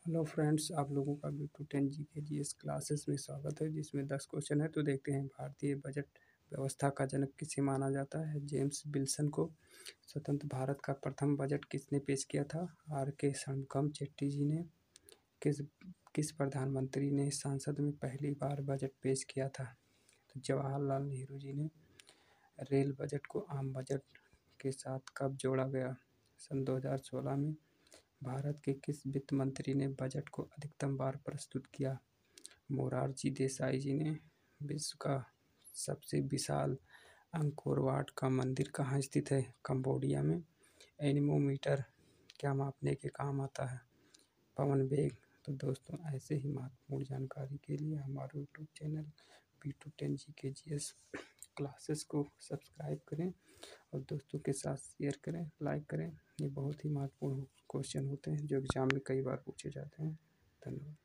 Hello friends, आप लोगों का B210 जीके जीएस क्लासेस में स्वागत है, जिसमें 10 क्वेश्चन है। तो देखते हैं, भारतीय बजट व्यवस्था का जनक किसे माना जाता है? जेम्स विल्सन को। स्वतंत्र भारत का प्रथम बजट किसने पेश किया था? R.K. शणमुगम चेट्टी जी ने। किस किस प्रधानमंत्री ने संसद में पहली बार बजट पेश किया था? तो जवाहरलाल नेहरू जी ने। रेल बजट को आम बजट के साथ कब जोड़ा गया? सन 2016 में। भारत के किस वित्त मंत्री ने बजट को अधिकतम बार प्रस्तुत किया? मोरारजी देसाई जी ने। विश्व का सबसे विशाल अंकोर वाट का मंदिर कहाँ स्थित है? कंबोडिया में। एनीमोमीटर क्या मापने के काम आता है? पवन वेग। तो दोस्तों, ऐसे ही महत्वपूर्ण जानकारी के लिए हमारे YouTube channel B210 GKGS classes को सब्सक्राइब करें और दोस्तों के साथ शेयर करें, लाइक करें। ये बहुत ही महत्वपूर्ण क्वेश्चन होते हैं जो एग्जाम में कई बार पूछे जाते हैं। धन्यवाद।